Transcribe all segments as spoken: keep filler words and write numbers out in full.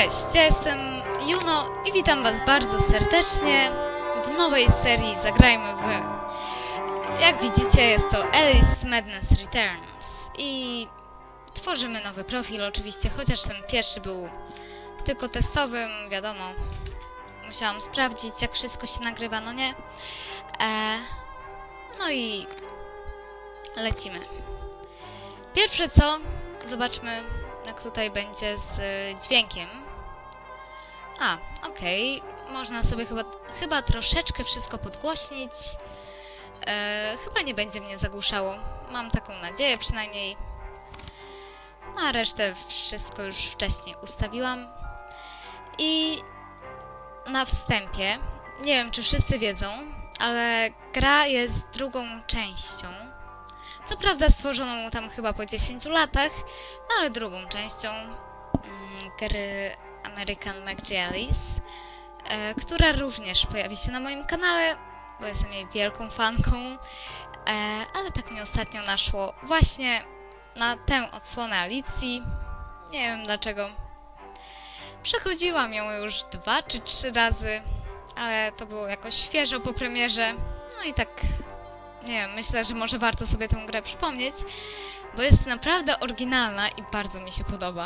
Cześć, ja jestem Juno i witam was bardzo serdecznie w nowej serii Zagrajmy w... Jak widzicie, jest to Alice Madness Returns i tworzymy nowy profil oczywiście, chociaż ten pierwszy był tylko testowym, wiadomo. Musiałam sprawdzić, jak wszystko się nagrywa, no nie? E... No i lecimy. Pierwsze co, zobaczmy, jak tutaj będzie z dźwiękiem. A, okej. Okay. Można sobie chyba, chyba troszeczkę wszystko podgłośnić. E, chyba nie będzie mnie zagłuszało. Mam taką nadzieję przynajmniej. No, a resztę wszystko już wcześniej ustawiłam. I na wstępie, nie wiem czy wszyscy wiedzą, ale gra jest drugą częścią. Co prawda stworzoną tam chyba po dziesięciu latach, no ale drugą częścią mm, gry American McGeallis, e, która również pojawi się na moim kanale, bo jestem jej wielką fanką, e, ale tak mi ostatnio naszło właśnie na tę odsłonę Alicji. Nie wiem dlaczego. Przechodziłam ją już dwa czy trzy razy, ale to było jakoś świeżo po premierze, no i tak... Nie wiem, myślę, że może warto sobie tę grę przypomnieć, bo jest naprawdę oryginalna i bardzo mi się podoba.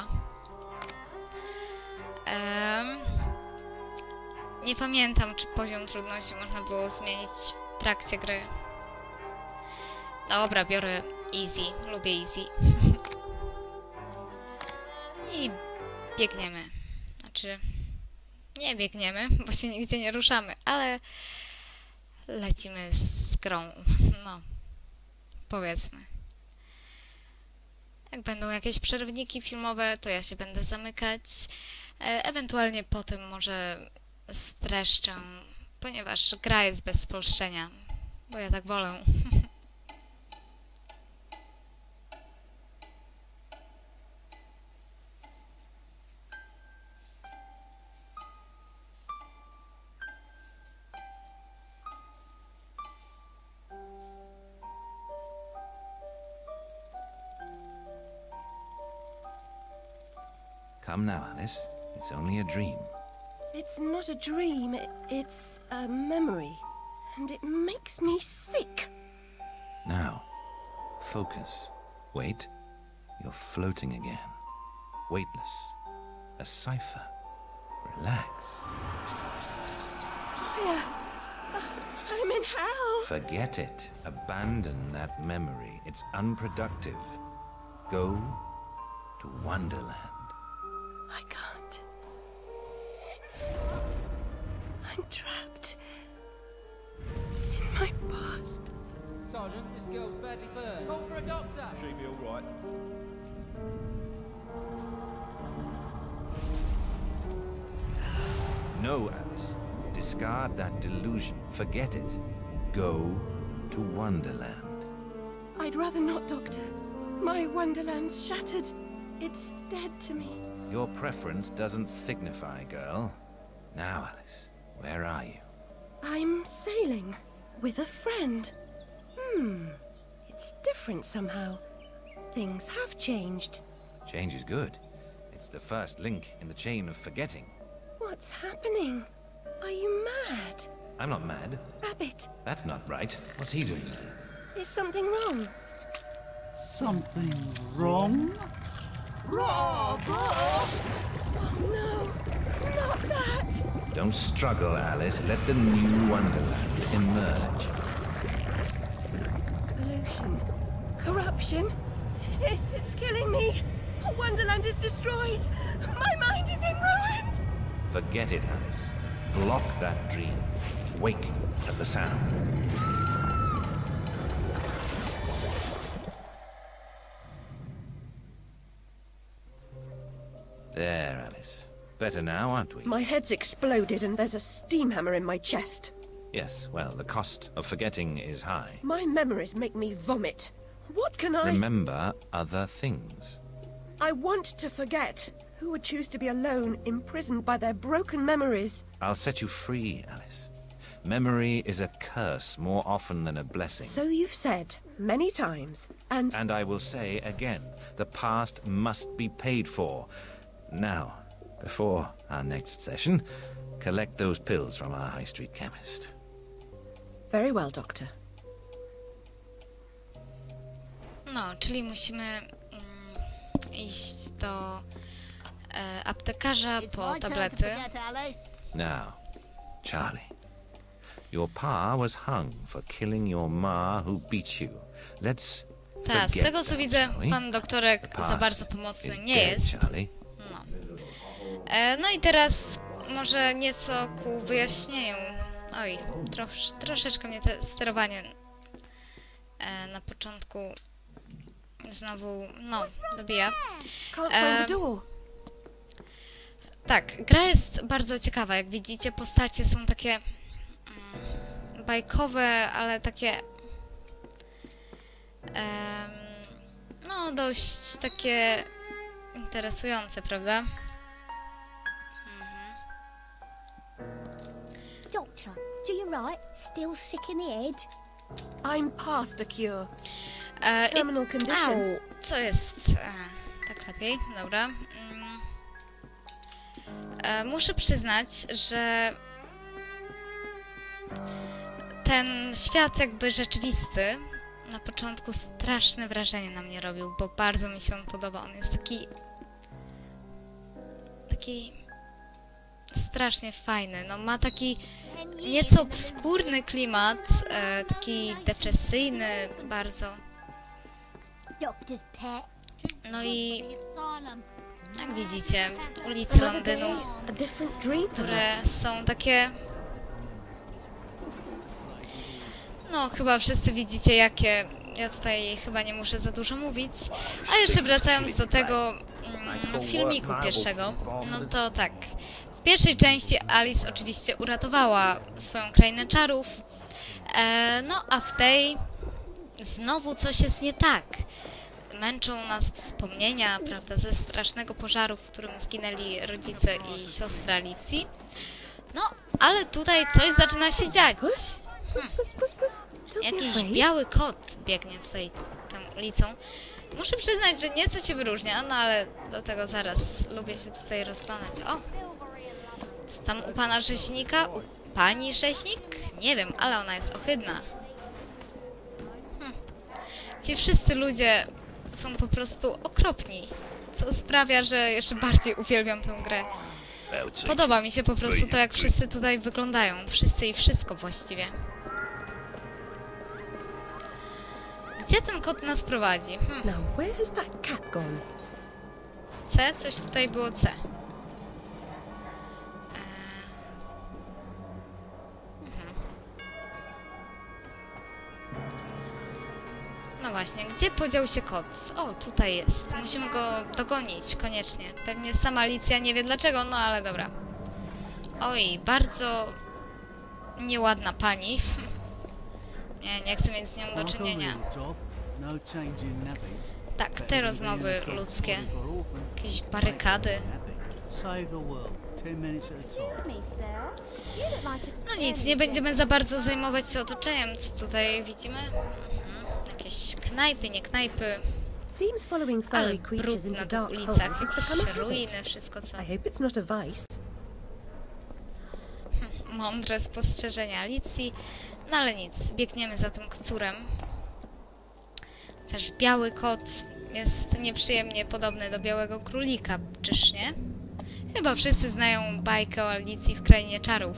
Um, nie pamiętam, czy poziom trudności można było zmienić w trakcie gry. Dobra, biorę easy, lubię easy. I biegniemy. Znaczy, nie biegniemy, bo się nigdzie nie ruszamy, ale lecimy z grą. No, powiedzmy. Jak będą jakieś przerwniki filmowe, to ja się będę zamykać. E ewentualnie potem może streszczę, ponieważ gra jest bez spolszczenia, bo ja tak wolę. Come now, Alice. It's only a dream. It's not a dream, it's a memory. And it makes me sick. Now, focus. Wait. You're floating again. Weightless. A cipher. Relax. Fire! I'm in hell! Forget it. Abandon that memory. It's unproductive. Go to Wonderland. I can't. I'm trapped in my past. Sergeant, this girl's badly burned. Call for a doctor! She'll be all right. No, Alice. Discard that delusion. Forget it. Go to Wonderland. I'd rather not, Doctor. My Wonderland's shattered. It's dead to me. Your preference doesn't signify, girl. Now, Alice, where are you? I'm sailing with a friend. Hmm. It's different somehow. Things have changed. Change is good. It's the first link in the chain of forgetting. What's happening? Are you mad? I'm not mad. Rabbit, That's not right. What's he doing? is something wrong? Something wrong? Oh, no, not that! Don't struggle, Alice. Let the new Wonderland emerge. Pollution. Corruption. I- It's killing me. Wonderland is destroyed. My mind is in ruins. Forget it, Alice. Block that dream. Wake at the sound. There, Alice. Better now, aren't we? My head's exploded and there's a steam hammer in my chest. Yes, well, the cost of forgetting is high. My memories make me vomit. What can I... Remember other things. I want to forget. Who would choose to be alone, imprisoned by their broken memories? I'll set you free, Alice. Memory is a curse more often than a blessing. So you've said many times, and... And I will say again, the past must be paid for. Now, Before our next session, collect those pills from our high street chemist. Very well, Doctor. No, czyli musimy mm, iść do e, aptekarza po tablety. Now, Charlie. Your pa was hung for killing your ma who beat you. Let's Tak, z forget tego co that, widzę, shall we? pan doktorek The past za bardzo pomocny is nie dead, jest. Charlie. No. E, no i teraz może nieco ku wyjaśnieniu. Oj, trosz, troszeczkę mnie te sterowanie e, na początku znowu, no, dobija. Can't Um, find the door. Tak, gra jest bardzo ciekawa. Jak widzicie, postacie są takie mm, bajkowe, ale takie em, no, dość takie interesujące, prawda? Doctor, do you right? Still sick in the head? I'm past a cure. E, i- Terminal condition. Au, co jest? E, tak lepiej, dobra. Mm. E, muszę przyznać, że ten świat jakby rzeczywisty na początku straszne wrażenie na mnie robił, bo bardzo mi się on podoba. On jest taki taki strasznie fajny. No ma taki nieco obskurny klimat, e, taki depresyjny bardzo. Doctor's pet. No i jak widzicie, ulice Another day, Londynu, a different dream, które perhaps. są takie... No, chyba wszyscy widzicie jakie. Ja tutaj chyba nie muszę za dużo mówić. A jeszcze wracając do tego mm, filmiku pierwszego, no to tak. W pierwszej części Alice oczywiście uratowała swoją krainę czarów. E, no, a w tej znowu coś jest nie tak. Męczą nas wspomnienia, prawda, ze strasznego pożaru, w którym zginęli rodzice i siostra Alicji. No, ale tutaj coś zaczyna się dziać. Puss, puss, puss, puss, puss. Don't be Jakiś afraid. biały kot biegnie tutaj tą ulicą. Muszę przyznać, że nieco się wyróżnia, no ale do tego zaraz lubię się tutaj rozglądać. O! Co tam u pana rzeźnika? U pani rzeźnik? Nie wiem, ale ona jest ohydna. Hm. Ci wszyscy ludzie są po prostu okropni, co sprawia, że jeszcze bardziej uwielbiam tę grę. Podoba mi się po prostu to, jak wszyscy tutaj wyglądają. Wszyscy i wszystko właściwie. Gdzie ten kot nas prowadzi? Hm. Now, where has that cat gone? C? Coś tutaj było C. Eee. Mhm. No właśnie, gdzie podział się kot? O, tutaj jest. Musimy go dogonić, koniecznie. Pewnie sama Alicja nie wie dlaczego, no ale dobra. Oj, bardzo nieładna pani. Nie, nie chcę mieć z nią do czynienia. No changing nappies. Tak, te rozmowy ludzkie. Jakieś barykady. Save the world. Ten minutes at a time. Excuse me, sir. You look like a No nic, nie będziemy za bardzo zajmować się otoczeniem, co tutaj widzimy. Mhm. Jakieś knajpy, nie knajpy, Seems following ale furry creatures brud na into tych dark ulicach, holes has jakieś become a ruiny, habit. wszystko co... I hope it's not a vice. Mądre spostrzeżenia Alicji, no ale nic, biegniemy za tym kocurem. Też biały kot jest nieprzyjemnie podobny do białego królika, czyż nie? Chyba wszyscy znają bajkę o Alicji w Krainie Czarów.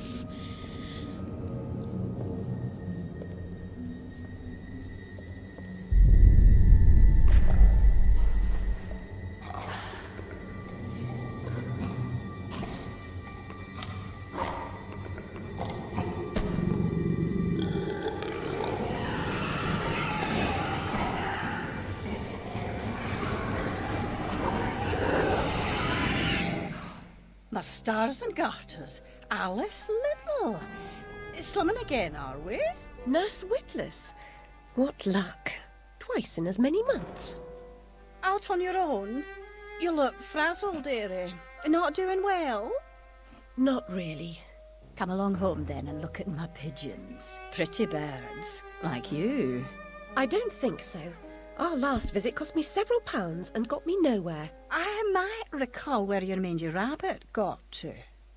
My stars and garters, Alice Little. Slumming again, are we? Nurse Witless. What luck. Twice in as many months. Out on your own? You look frazzled, dearie. Not doing well? Not really. Come along home then and look at my pigeons. Pretty birds, like you. I don't think so. Our last visit cost me several pounds and got me nowhere. I might recall where your mangy rabbit got to.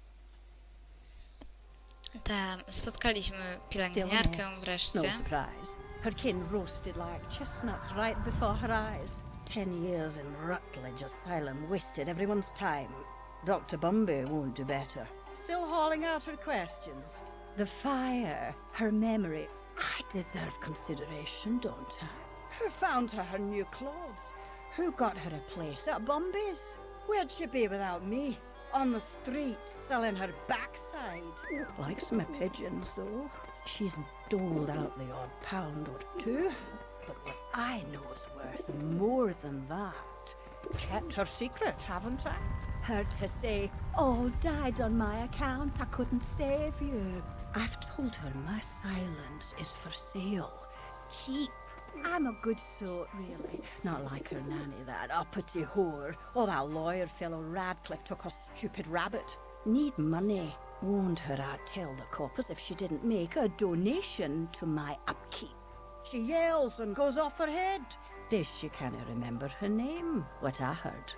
Tam spotkaliśmy Still pielęgniarkę next. No wreszcie. surprise. Her kin roasted like chestnuts right before her eyes. Ten years in Rutledge Asylum wasted everyone's time. Doctor Bumby won't do better. Still hauling out her questions. The fire, her memory. I deserve consideration, don't I? Who found her her new clothes? Who got her a place at Bumby's? Where'd she be without me? On the streets, selling her backside. Likes my pigeons, though. She's doled out the odd pound or two. But what I know is worth more than that. Kept her secret, haven't I? Heard her say, all died on my account, I couldn't save you. I've told her my silence is for sale. Keep. I'm a good sort, really. Not like her nanny, that uppity whore. Or that lawyer fellow Radcliffe took her stupid rabbit. Need money. Warned her I'd tell the coppers if she didn't make a donation to my upkeep. She yells and goes off her head. Days she can't remember her name, what I heard.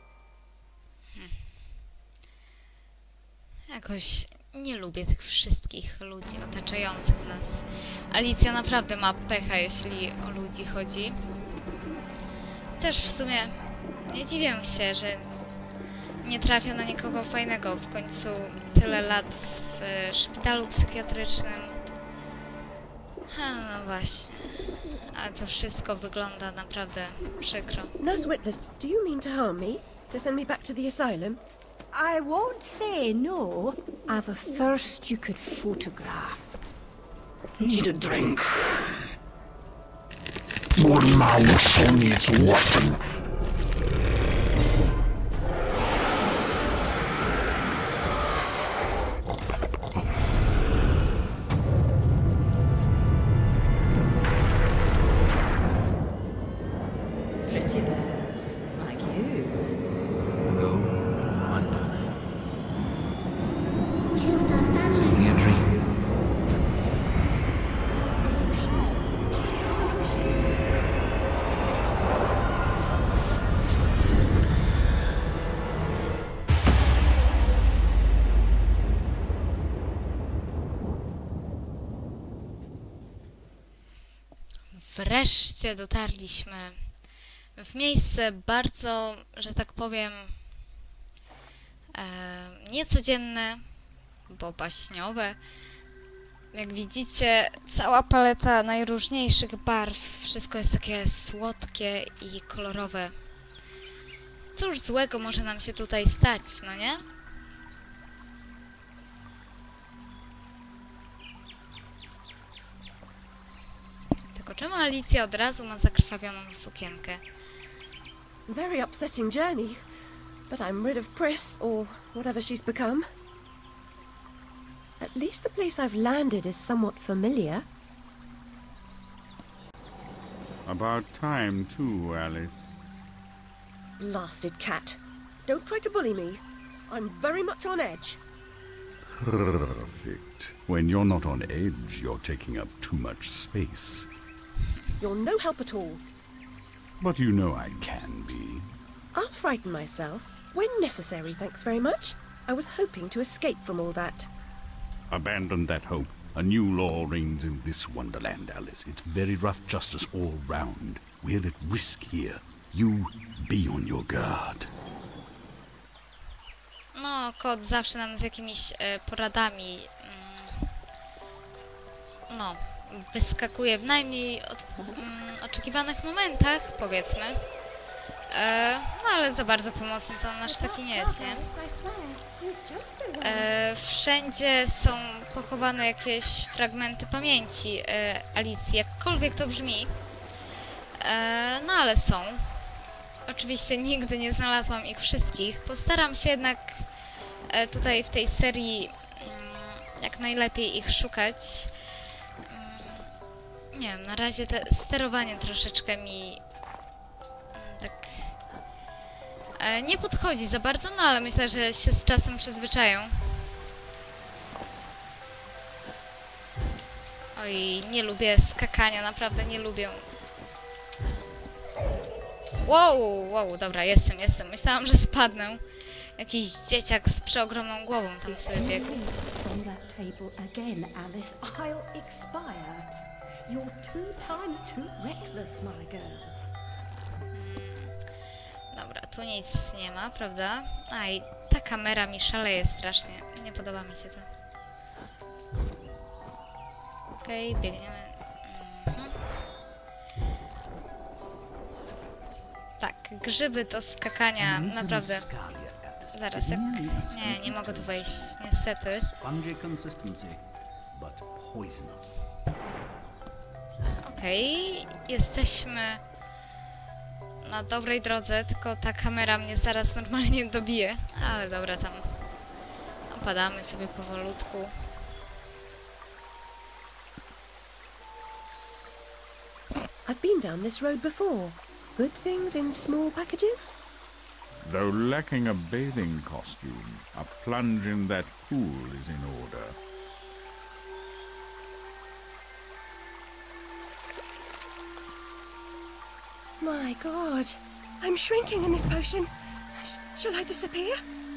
Jakoś nie lubię tych wszystkich ludzi otaczających nas. Alicja naprawdę ma pecha, jeśli o ludzi chodzi. Też w sumie nie dziwię się, że nie trafia na nikogo fajnego. W końcu tyle lat w szpitalu psychiatrycznym. A, no właśnie. A to wszystko wygląda naprawdę przykro. Nurse Whitless, do you mean to harm me? To send me back to the asylum? I won't say no. I've a first you could photograph. Need a drink. Your mouth needs weapon. Pretty birds, like you. Go to Wonderland. It's only a dream. Wreszcie dotarliśmy w miejsce bardzo, że tak powiem, e, niecodzienne, bo baśniowe. Jak widzicie, cała paleta najróżniejszych barw, wszystko jest takie słodkie i kolorowe. Cóż złego może nam się tutaj stać, no nie? Tylko czemu Alicja od razu ma zakrwawioną sukienkę? Very upsetting journey. But I'm rid of Pris, or whatever she's become. At least the place I've landed is somewhat familiar. About time, too, Alice. Blasted cat. Don't try to bully me. I'm very much on edge. Perfect. When you're not on edge, you're taking up too much space. You're no help at all. But you know I can be. I'll frighten myself. When necessary, thanks very much. I was hoping to escape from all that. Abandon that hope. A new law reigns in this wonderland, Alice. It's very rough justice all round. We're at risk here. You be on your guard. No, kot zawsze nam z jakimiś e, poradami mm, no, wyskakuje w najmniej od, mm, oczekiwanych momentach, powiedzmy. E, no ale za bardzo pomocny to nasz taki nie jest, nie? E, wszędzie są pochowane jakieś fragmenty pamięci e, Alicji, jakkolwiek to brzmi. E, no ale są. Oczywiście nigdy nie znalazłam ich wszystkich. Postaram się jednak e, tutaj w tej serii mm, jak najlepiej ich szukać. Mm, nie wiem, na razie te sterowanie troszeczkę mi mm, tak e, nie podchodzi za bardzo, no ale myślę, że się z czasem przyzwyczają. Oj, nie lubię skakania, naprawdę nie lubię. Wow, wow, dobra, jestem, jestem. Myślałam, że spadnę. Jakiś dzieciak z przeogromną głową tam sobie biegł. From that table again, Alice, I'll expire. You're two times too reckless, my girl. Dobra, tu nic nie ma, prawda? A i ta kamera mi szaleje strasznie. Nie podoba mi się to. Okej, okay, biegniemy. Mhm. Tak, grzyby do skakania, naprawdę. Zaraz, jak... Nie, nie mogę tu wejść, niestety. Spongy consistency, but poisonous. Okej, okay, jesteśmy na dobrej drodze, tylko ta kamera mnie zaraz normalnie dobije. Ale dobra, tam opadamy sobie powolutku. I've been down this road before. Good things in small packages? Though lacking a bathing costume, a plunge in that pool is in order. My God, I'm shrinking in this potion. Sh shall I disappear?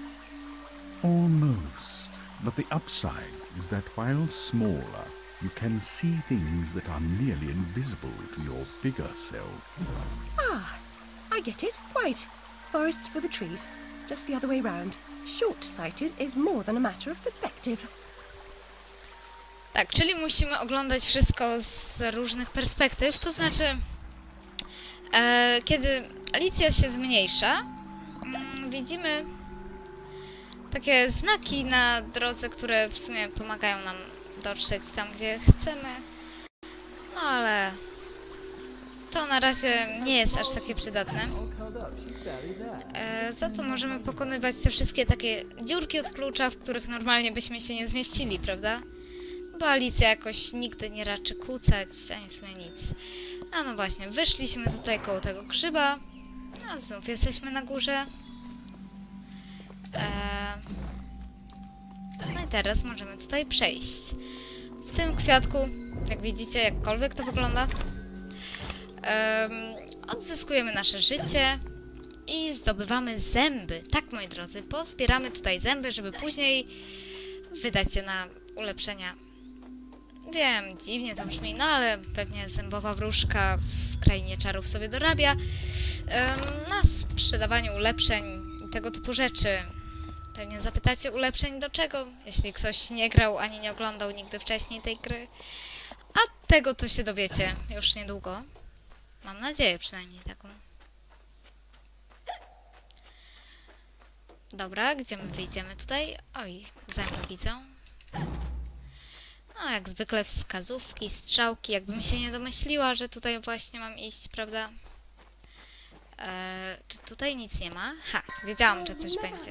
Almost. But the upside is that while smaller, you can see things that are nearly invisible to your bigger self. Ah, I get it. Quite. Forests for the trees. Just the other way round. Short-sighted is more than a matter of perspective. Tak, czyli musimy oglądać wszystko z różnych perspektyw, to znaczy e, kiedy Alicja się zmniejsza, mm, widzimy takie znaki na drodze, które w sumie pomagają nam dotrzeć tam, gdzie chcemy. No ale to na razie nie jest aż takie przydatne. E, za to możemy pokonywać te wszystkie takie dziurki od klucza, w których normalnie byśmy się nie zmieścili, prawda? Bo Alicja jakoś nigdy nie raczy kucać, ani w sumie nic. A no właśnie, wyszliśmy tutaj koło tego grzyba. No znów jesteśmy na górze. E, no i teraz możemy tutaj przejść. W tym kwiatku, jak widzicie, jakkolwiek to wygląda, um, odzyskujemy nasze życie i zdobywamy zęby. Tak, moi drodzy, pozbieramy tutaj zęby, żeby później wydać je na ulepszenia. Wiem, dziwnie to brzmi, no ale pewnie zębowa wróżka w krainie czarów sobie dorabia um, na sprzedawaniu ulepszeń i tego typu rzeczy. Pewnie zapytacie, ulepszeń do czego? Jeśli ktoś nie grał ani nie oglądał nigdy wcześniej tej gry. A tego to się dowiecie już niedługo. Mam nadzieję przynajmniej taką. Dobra, gdzie my wyjdziemy tutaj? Oj, zęby widzę. No, jak zwykle wskazówki, strzałki, jakbym się nie domyśliła, że tutaj właśnie mam iść, prawda? Eee, czy tutaj nic nie ma? Ha, wiedziałam, że coś będzie.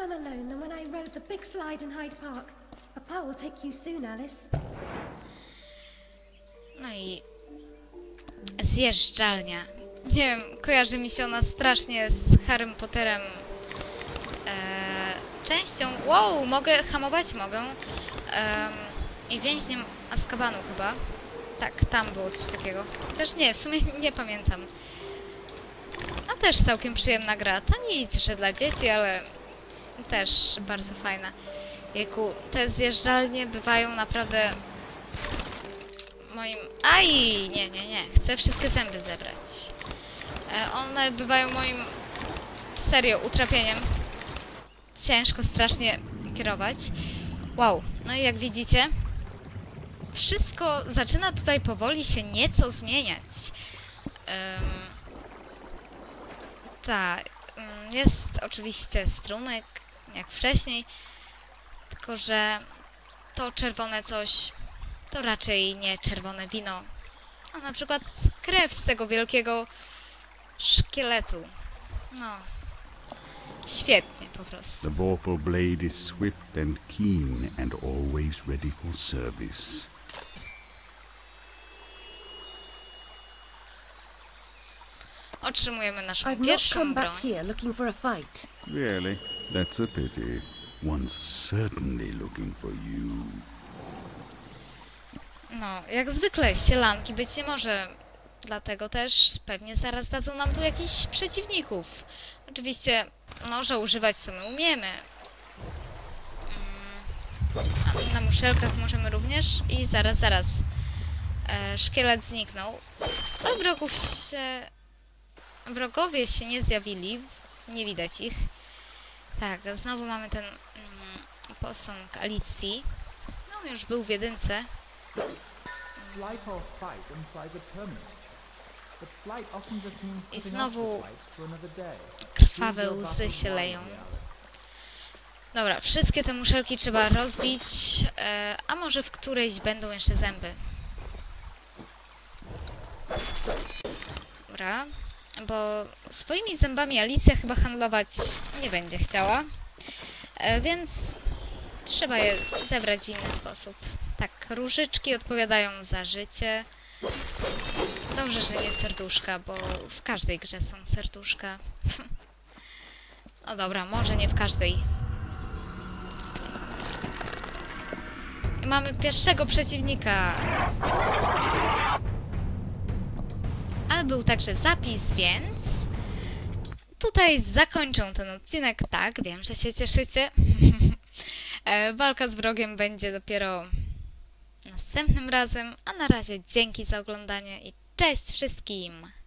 No i zjeżdżalnia. Nie wiem, kojarzy mi się ona strasznie z Harrym Potterem. Eee, częścią... Wow, mogę hamować? Mogę. Eee, I więźniem Azkabanu chyba. Tak, tam było coś takiego. Też nie, w sumie nie pamiętam. A też całkiem przyjemna gra. To nic, że dla dzieci, ale też bardzo fajna. Jejku, te zjeżdżalnie bywają naprawdę moim... Aj! Nie, nie, nie. Chcę wszystkie zęby zebrać. E, one bywają moim serio utrapieniem. Ciężko strasznie kierować. Wow. No i jak widzicie, wszystko zaczyna tutaj powoli się nieco zmieniać. Um, tak, jest oczywiście strumyk, jak wcześniej, tylko że to czerwone coś to raczej nie czerwone wino, a na przykład krew z tego wielkiego szkieletu. No, świetnie po prostu. The vorpal blade is swift and keen and always ready for service. Otrzymujemy naszą I've not pierwszą come broń. back here looking for a fight. Really? That's a pity. One's certainly looking for you. No, jak zwykle, sielanki być nie może. Dlatego też pewnie zaraz dadzą nam tu jakichś przeciwników. Oczywiście noża używać to my umiemy. A na muszelkach możemy również. I zaraz, zaraz. E, szkielet zniknął. A wrogów się... Wrogowie się nie zjawili. Nie widać ich. Tak, znowu mamy ten mm, posąg Alicji. No, on już był w jedynce. I znowu krwawe łzy się leją. Dobra, wszystkie te muszelki trzeba rozbić, e, a może w którejś będą jeszcze zęby. Dobra, bo swoimi zębami Alicja chyba handlować nie będzie chciała, e, więc trzeba je zebrać w inny sposób. Tak, różyczki odpowiadają za życie. Dobrze, że nie serduszka, bo w każdej grze są serduszka. No dobra, może nie w każdej. I mamy pierwszego przeciwnika. Ale był także zapis, więc tutaj zakończę ten odcinek. Tak, wiem, że się cieszycie. Walka z wrogiem będzie dopiero następnym razem, a na razie dzięki za oglądanie i cześć wszystkim!